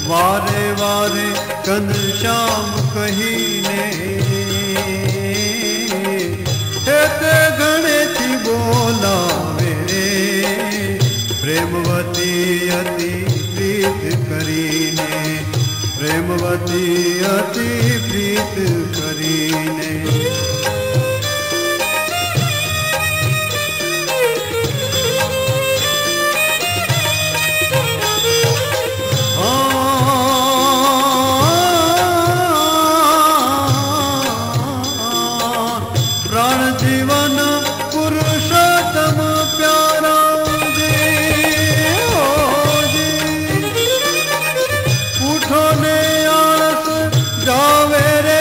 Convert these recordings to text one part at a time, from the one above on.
वारे वारे घनश्याम कहीने ते घणे थी बोलावे रे प्रेमवती अति प्रीत करीने प्रेमवती अति प्रीत करीने प्राण जीवन पुरुषोत्तम प्यारा उठो ने आलस जावे रे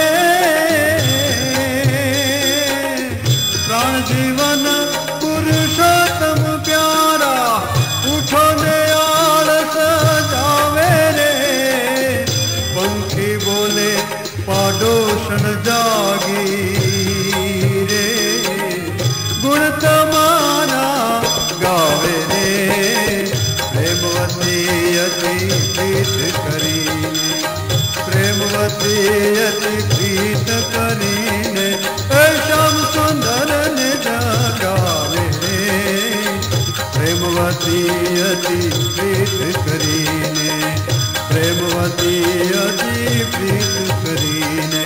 प्राण जीवन पुरुषोत्तम प्यारा उठो ने आलस जावे रे पंखी बोले पाडोशन जागी रे गुण तमारा गावे रे प्रेमवती अति प्रीत करीने प्रेमवती अति प्रीत करीने श्याम सुंदर ने गावे रे प्रेमवती अति प्रीत करीने प्रेमवती अति प्रीत करीने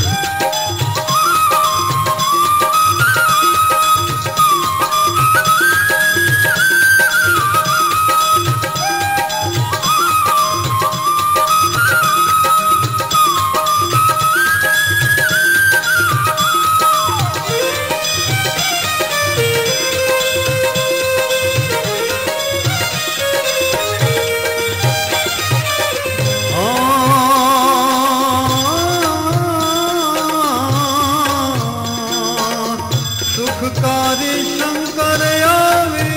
सुखकारी शंकर आवे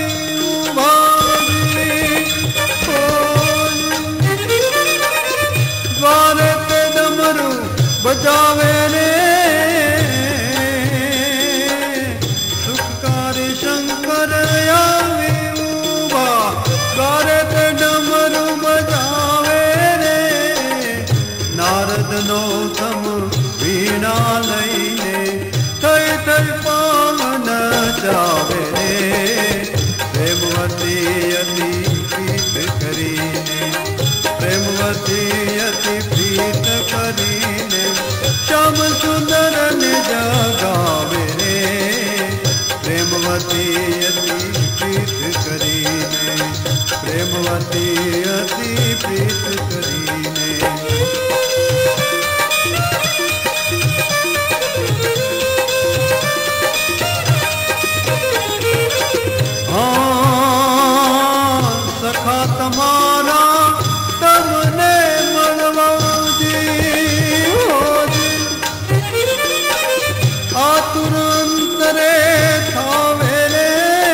द्वारे पे डमरू बजावे रे सुखकारी शंकर आवे द्वारे पे डमरू बजावे रे नारद नो तम वीणा लईने थई थई पावन जावे रे प्रेमवती अति प्रीत करीने प्रेमवती अति प्रीत करीने श्याम सुंदर ने जगावे रे प्रेमवती अति प्रीत करीने प्रेमवती अति प्रीत करीने सखा तमारा तमने मनवाजी आतुर अंतरे थावे रे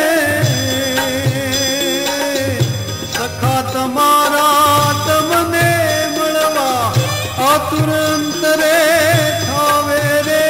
सखा तमारा तमने मनवा आतुर अंतरे थावे रे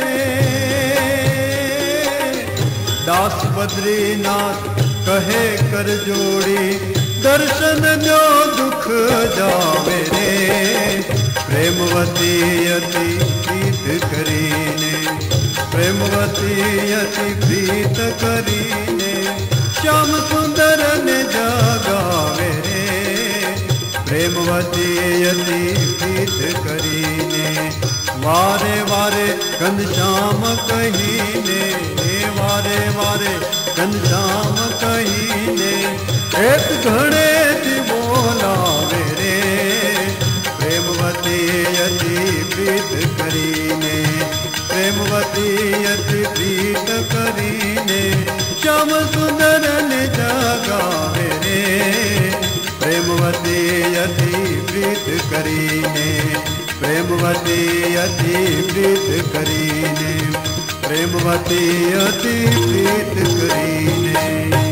दास बद्रीनाथ कहे कर जोड़ी दर्शन जो दुख जावे रे प्रेमवती अति प्रीत करीने प्रेमवती अति प्रीत करीने श्याम सुंदर ने जगावे रे प्रेमवती अति प्रीत करीने वारे वारे घनश्याम कहीने वारे वारे घनश्याम कहीने एक घणे थी बोलावे रे प्रेमवती अति प्रीत करीने प्रेमवती अति प्रीत करीने श्याम सुंदर ने जगावे रे प्रेमवती अति प्रीत करीने प्रेमवती अति प्रीत करीने प्रेमवती अति प्रीत करीने।